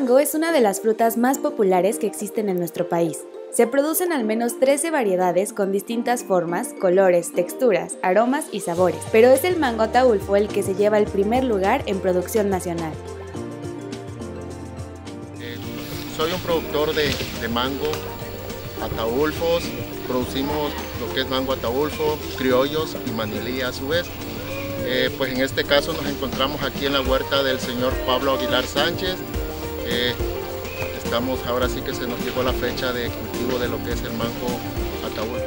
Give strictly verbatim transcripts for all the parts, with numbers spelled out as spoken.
mango es una de las frutas más populares que existen en nuestro país. Se producen al menos trece variedades con distintas formas, colores, texturas, aromas y sabores, pero es el mango Ataulfo el que se lleva el primer lugar en producción nacional. Eh, soy un productor de, de mango Ataulfos, producimos lo que es mango Ataulfo, criollos y manilí a su vez. Eh, pues en este caso nos encontramos aquí en la huerta del señor Pablo Aguilar Sánchez. Eh, estamos, ahora sí que se nos llegó la fecha de cultivo de lo que es el mango Ataulfo.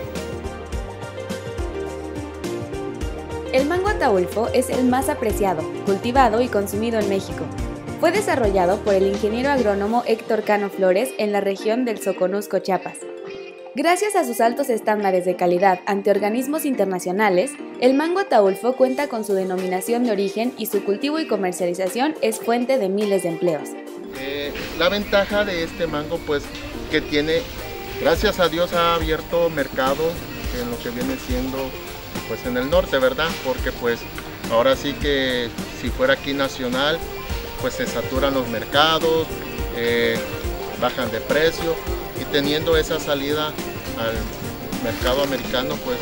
El mango Ataulfo es el más apreciado, cultivado y consumido en México. Fue desarrollado por el ingeniero agrónomo Héctor Cano Flores en la región del Soconusco, Chiapas. Gracias a sus altos estándares de calidad ante organismos internacionales, el mango Ataulfo cuenta con su denominación de origen y su cultivo y comercialización es fuente de miles de empleos. Eh, la ventaja de este mango, pues, que tiene, gracias a Dios, ha abierto mercado en lo que viene siendo, pues, en el norte, ¿verdad? Porque, pues, ahora sí que si fuera aquí nacional, pues se saturan los mercados, eh, bajan de precio. Y teniendo esa salida al mercado americano, pues,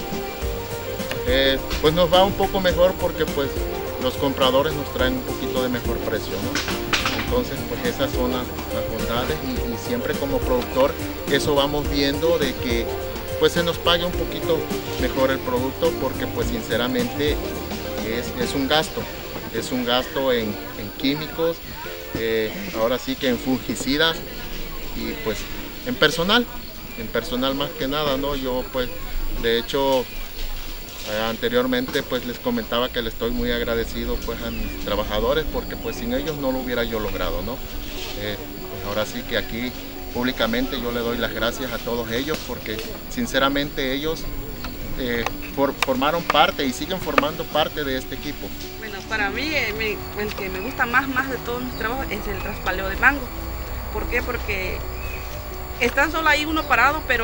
eh, pues nos va un poco mejor porque pues los compradores nos traen un poquito de mejor precio, ¿no? Entonces, pues esas son las, las bondades y, y siempre como productor eso vamos viendo de que pues se nos pague un poquito mejor el producto porque pues sinceramente es, es un gasto, es un gasto en, en químicos, eh, ahora sí que en fungicidas y pues en personal, en personal más que nada, ¿no? Yo pues, de hecho, eh, anteriormente pues les comentaba que le estoy muy agradecido pues a mis trabajadores porque pues sin ellos no lo hubiera yo logrado, ¿no? Eh, pues ahora sí que aquí públicamente yo le doy las gracias a todos ellos porque sinceramente ellos eh, for, formaron parte y siguen formando parte de este equipo. Bueno, para mí eh, me, el que me gusta más, más de todos mis trabajos es el traspaleo de mango. ¿Por qué? Porque están solo ahí uno parado, pero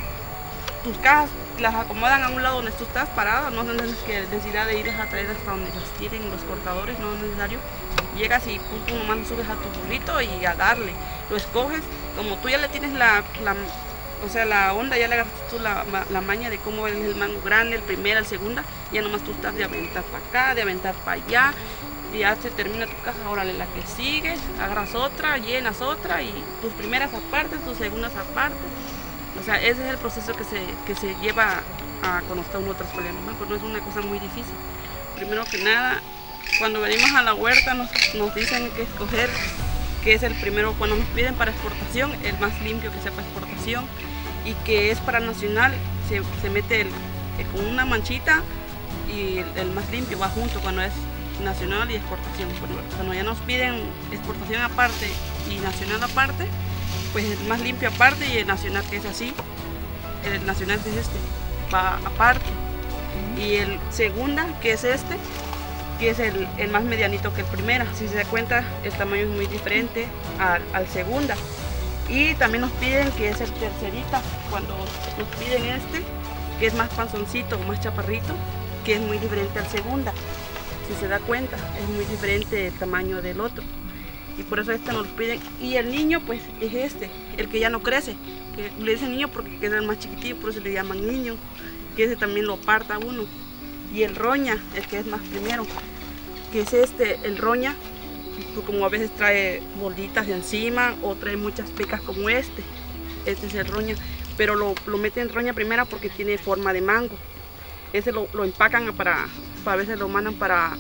tus cajas las acomodan a un lado donde tú estás parado, no tienes que necesidad de irlas a traer hasta donde las tienen los cortadores, no es necesario. Llegas y pum, pum, nomás lo subes a tu burrito y a darle. Lo escoges, como tú ya le tienes la, la o sea, la onda, ya le agarraste tú la, la maña de cómo es el mango grande, el primero, el segunda, ya nomás tú estás de aventar para acá, de aventar para allá. Y ya se termina tu caja, órale, la que sigue, agarras otra, llenas otra y tus primeras aparte, tus segundas aparte. O sea, ese es el proceso que se, que se lleva a cuando está uno traspaleando mango, no es una cosa muy difícil. Primero que nada, cuando venimos a la huerta nos, nos dicen que escoger, que es el primero, cuando nos piden para exportación, el más limpio que sea para exportación y que es para nacional, se, se mete el, con una manchita y el, el más limpio va junto cuando es nacional y exportación. Cuando ya nos piden exportación aparte y nacional aparte, pues el más limpio aparte y el nacional que es así, el nacional que es este, va aparte. Y el segunda, que es este, que es el, el más medianito que el primera. Si se da cuenta, el tamaño es muy diferente al, al segunda. Y también nos piden que es el tercerita, cuando nos piden este, que es más panzoncito, más chaparrito, que es muy diferente al segunda. Si se da cuenta, es muy diferente el tamaño del otro y por eso este nos lo piden. Y el niño pues es este, el que ya no crece, que le dicen niño porque es el más chiquitito, por eso le llaman niño, que ese también lo aparta uno. Y el roña, el que es más primero, que es este, el roña, como a veces trae bolitas de encima o trae muchas pecas como este, este es el roña, pero lo, lo meten en roña primera porque tiene forma de mango. Ese lo, lo empacan para, para a veces lo mandan para,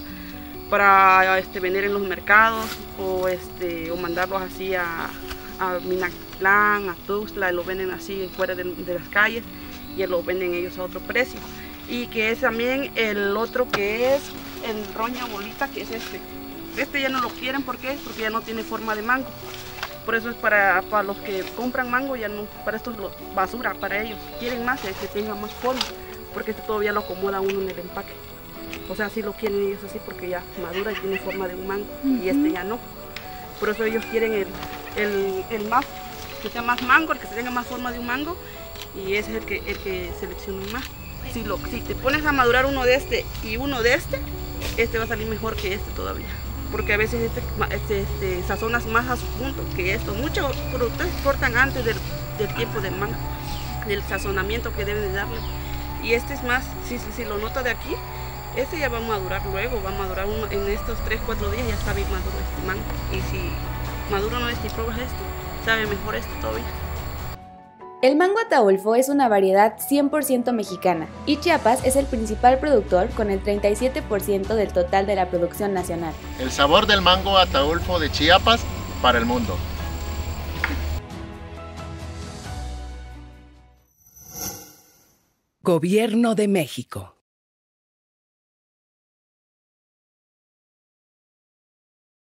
para este, vender en los mercados o, este, o mandarlos así a, a Minatitlán, a Tuxtla, lo venden así fuera de, de las calles y lo venden ellos a otro precio. Y que es también el otro que es el roña bolita, que es este. Este ya no lo quieren, ¿por qué? Porque ya no tiene forma de mango. Por eso es para, para los que compran mango, ya no, para esto es lo, basura para ellos. Quieren más, el que tenga más forma, porque este todavía lo acomoda uno en el empaque. O sea, así lo quieren ellos así porque ya madura y tiene forma de un mango, uh-huh. Y este ya no. Por eso ellos quieren el, el, el más, que sea más mango, el que tenga más forma de un mango, y ese es el que, el que seleccionan más. Si, lo, si te pones a madurar uno de este y uno de este, este va a salir mejor que este todavía. porque a veces este, este, este sazonas más a su punto que esto. Muchos productores cortan antes del, del tiempo del mango, del sazonamiento que deben de darle. Y este es más, si, si, si lo nota de aquí, este ya va a madurar luego, va a madurar uno, en estos tres cuatro días ya está bien maduro este mango. Y si maduro no este y pruebas este, sabe mejor este todavía. El mango Ataulfo es una variedad cien por ciento mexicana y Chiapas es el principal productor con el treinta y siete por ciento del total de la producción nacional. El sabor del mango Ataulfo de Chiapas para el mundo. Gobierno de México.